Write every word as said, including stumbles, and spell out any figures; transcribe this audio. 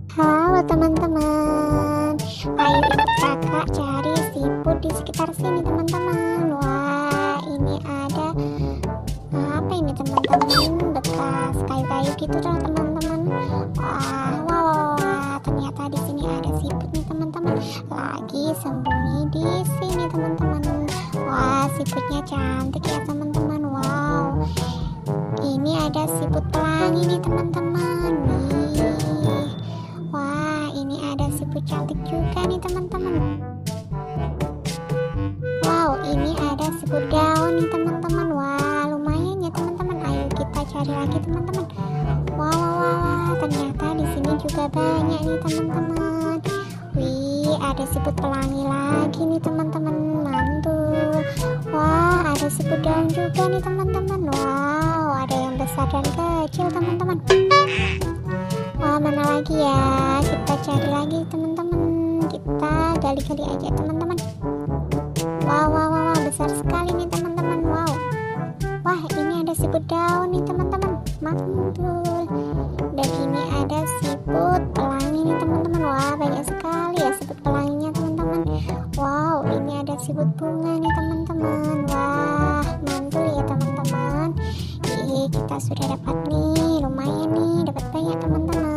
Halo teman-teman, ayo ikut kakak cari siput di sekitar sini teman-teman. Wah, ini ada apa ini teman-teman? Bekas kayu-kayu gitu loh teman-teman. Wah, wah, wah, wah, ternyata di sini ada siput nih teman-teman. Lagi sembunyi di sini teman-teman. Wah, siputnya cantik ya teman-teman. Wow, ini ada siput pelangi nih teman-teman. Nih. Wah, ini ada siput cantik juga nih teman-teman. Wow, ini ada siput daun nih teman-teman. Wah, lumayan ya teman-teman. Ayo kita cari lagi teman-teman. Wah, wah, wah, wah. Ternyata di sini juga banyak nih teman-teman. Wih, ada siput pelangi lagi nih teman-teman. Mantul. Wah, ada siput daun juga nih teman-teman. Wow, ada yang besar dan kecil teman-teman. Wah, mana lagi ya? Kita cari lagi teman-teman. Kita gali-gali aja teman-teman. Wow, wow, wow, wow, besar sekali nih teman-teman. Wow. Wah, ini ada siput daun nih teman-teman. Mantul. Dan ini ada siput pelangi nih teman-teman. Wah, banyak sekali ya siput pelanginya teman-teman. Wow, ini ada siput bunga nih teman-teman. Wah, mantul ya teman-teman. Ih, kita sudah dapat nih, lumayan nih, dapat banyak teman-teman.